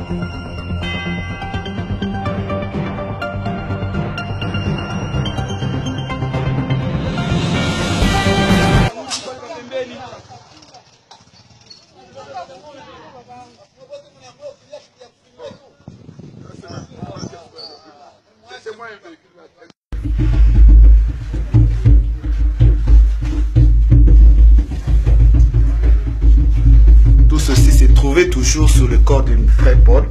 Tout ceci s'est trouvé toujours sur le corps du frère Paul.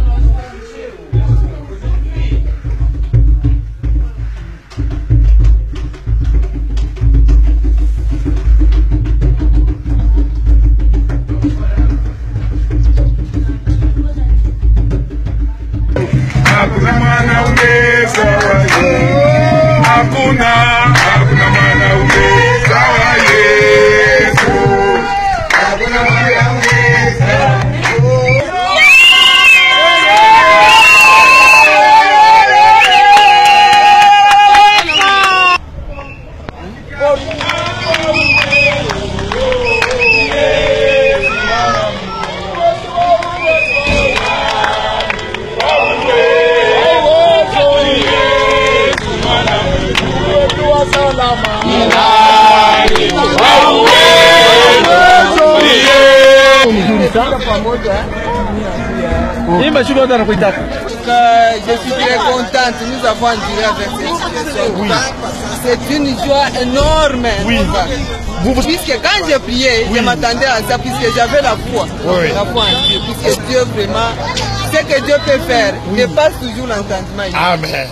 Je suis très contente, nous avons enduré avec cette situation. Oui. C'est une joie énorme. Oui. Puisque quand j'ai prié, je m'attendais à ça, puisque j'avais la foi. Oui. La foi en Dieu, puisque Dieu vraiment, ce que Dieu peut faire, dépasse toujours l'entendement. Amen.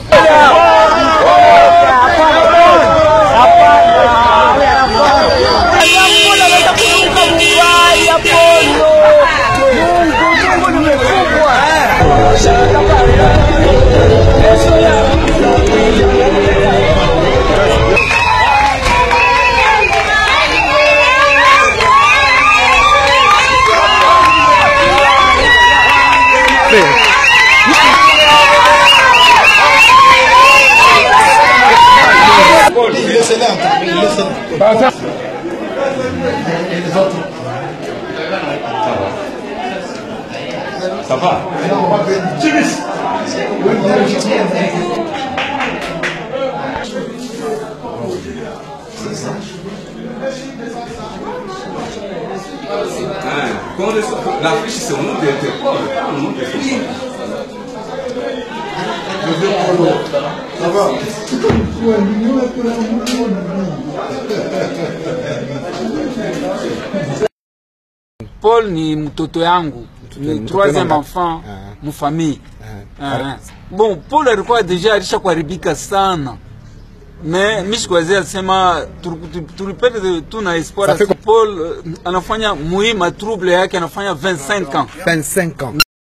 Ça va. La fiche, c'est au nom de Paul, pas au nom de Paul. Ça va. Paul ni mtoto yangu, ni troisième enfant mu famille. Bon, Paul alikuwa deja alishakuharibika sana. Mais mishkwazia alisema tulipenda tuna espoir. Paul anafanya muhimu trouble yake anafanya 25 ans. 25 ans.